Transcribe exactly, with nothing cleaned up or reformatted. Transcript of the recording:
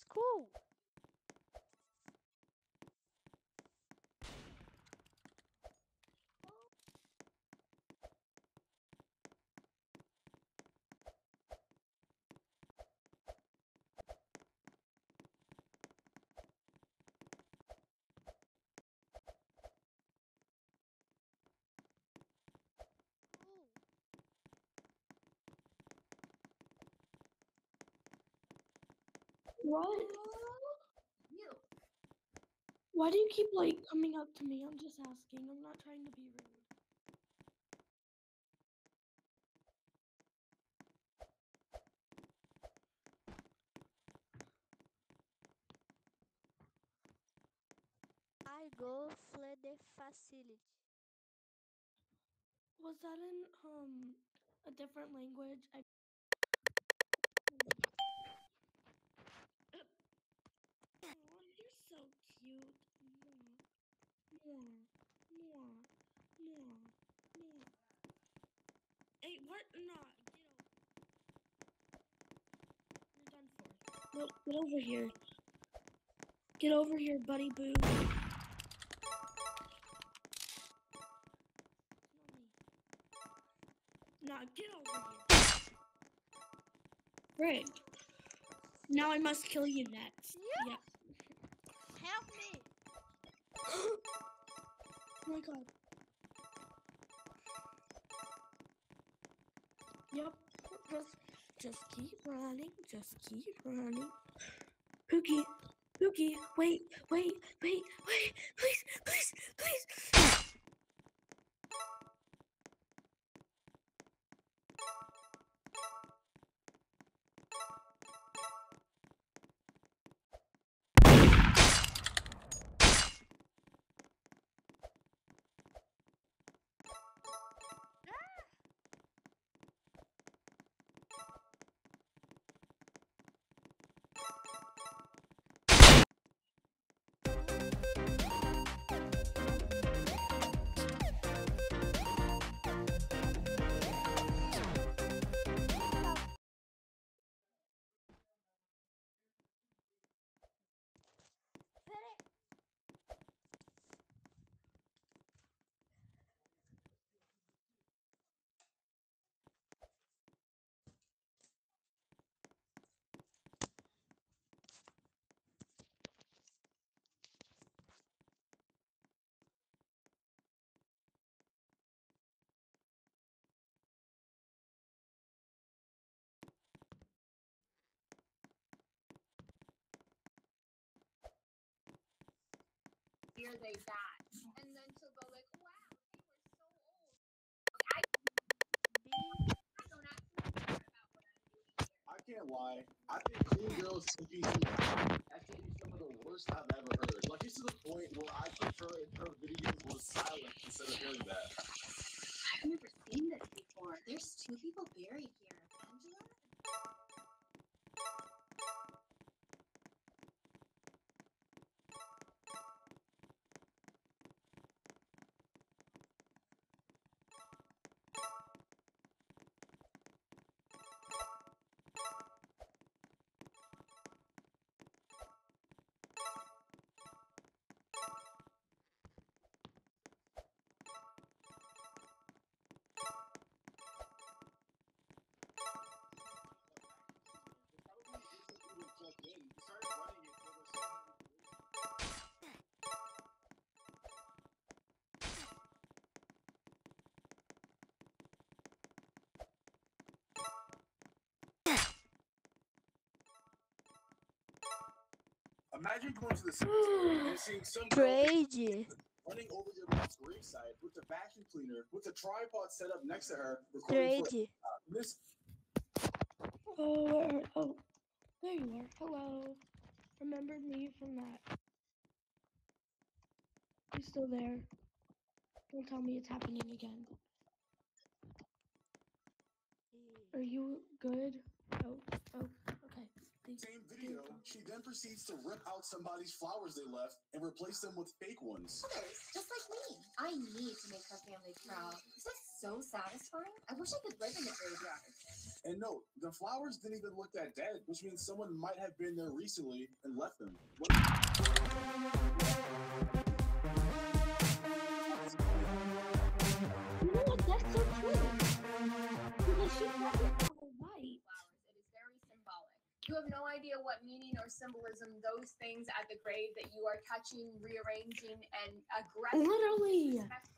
Cool. What? Why do you keep like coming up to me? I'm just asking. I'm not trying to be rude. I go for the facility. Was that in um a different language? I Oh, you're so cute. More, more, more, more, more. Hey, what? Nah, get over. You're done for. Look, get over here. Get over here, buddy boo. Nah, get over here. Frick. Now I must kill you next. Yeah. Yeah. Help me. Oh my god. Yep. Just, just keep running. Just keep running. Pookie. Pookie. Wait, wait, wait, wait. Please, please, please. Here they that, and then she'll go like, "Wow, they were so old." B. I don't actually care about what I'm doing here. I can't lie. I think Clean Girls N P C actually some of the worst I've ever heard. Like it's to the point where I prefer if her videos was silent instead of hearing that. I've never seen this before. There's two people buried here. Angela? Imagine going to the cemetery and seeing some girl Crazy. running over your mom's graveside with the vacuum cleaner, with the tripod set up next to her, recording for Crazy. this. Oh, where, oh, there you are. Hello. Remembered me from that. You still there? Don't tell me it's happening again. Are you good? Oh, oh, okay. Thank Same thank video, God. she then proceeds to rip out somebody's flowers they left and replace them with fake ones. Others, just like me. I need to make her family proud. Is that so satisfying? I wish I could live in the graveyard. And note, The flowers didn't even look that dead, which means someone might have been there recently and left them. What? You know what? That's so true. Because she probably got it right. Flowers. It is very symbolic. You have no idea what meaning or symbolism those things at the grave that you are touching, rearranging, and aggressively Literally. disrespecting